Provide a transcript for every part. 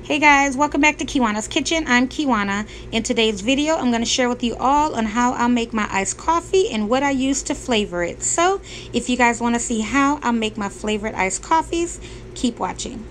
Hey guys, welcome back to Kiwana's Kitchen. I'm Kiwana. In today's video, I'm going to share with you all on how I'll make my iced coffee and what I use to flavor it. So, if you guys want to see how I make my favorite iced coffees, keep watching.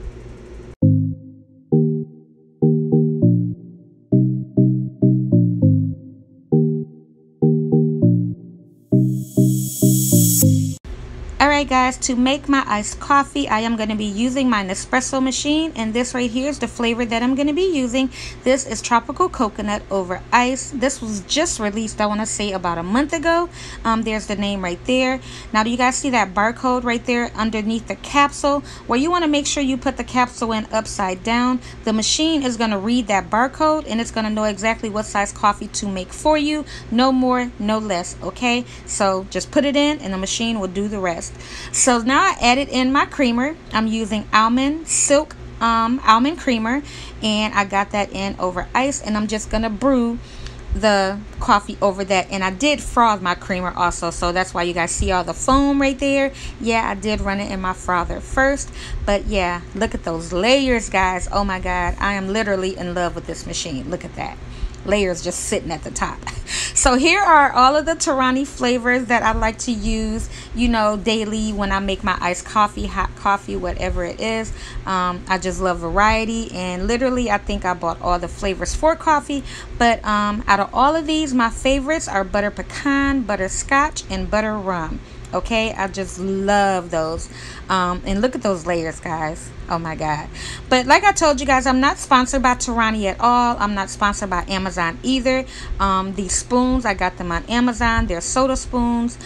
Alright guys, to make my iced coffee, I am going to be using my Nespresso machine, and this right here is the flavor that I'm going to be using. This is tropical coconut over ice. This was just released, I want to say, about a month ago. There's the name right there. Now, do you guys see that barcode right there underneath the capsule? Well, you want to make sure you put the capsule in upside down. The machine is going to read that barcode, and it's going to know exactly what size coffee to make for you. No more, no less, okay? So just put it in, and the machine will do the rest. So now I added in my creamer. I'm using almond silk almond creamer, and I got that in over ice, and I'm just gonna brew the coffee over that. And I did froth my creamer also, so that's why you guys see all the foam right there. Yeah, I did run it in my frother first, but yeah, look at those layers, guys. Oh my god, I am literally in love with this machine. Look at that, layers just sitting at the top. So here are all of the Torani flavors that I like to use, you know, daily when I make my iced coffee, hot coffee, whatever it is. I just love variety, and literally I think I bought all the flavors for coffee. But out of all of these, my favorites are butter pecan, butterscotch, and butter rum. Okay, I just love those. And look at those layers, guys. Oh my god. But like I told you guys, I'm not sponsored by Torani at all. I'm not sponsored by Amazon either. These spoons, I got them on Amazon. They're soda spoons.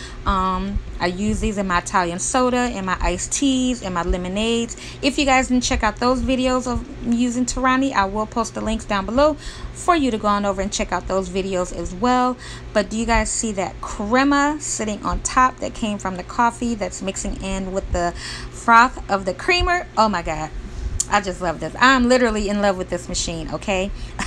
I use these in my Italian soda, in my iced teas, in my lemonades. If you guys didn't check out those videos of using Torani, I will post the links down below for you to go on over and check out those videos as well. But do you guys see that crema sitting on top that came from the coffee that's mixing in with the froth of the creamer? Oh my god, I just love this. I'm literally in love with this machine, okay?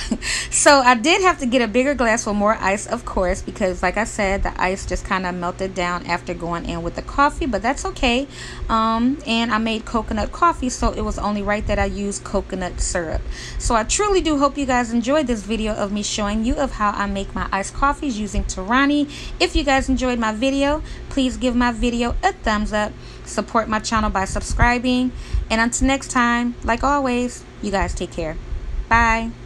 So I did have to get a bigger glass with more ice, of course, because like I said, the ice just kind of melted down after going in with the coffee, but that's okay. And I made coconut coffee, so it was only right that I used coconut syrup. So I truly do hope you guys enjoyed this video of me showing you of how I make my iced coffees using Torani. If you guys enjoyed my video, please give my video a thumbs up. Support my channel by subscribing. And until next time, like always, you guys take care. Bye.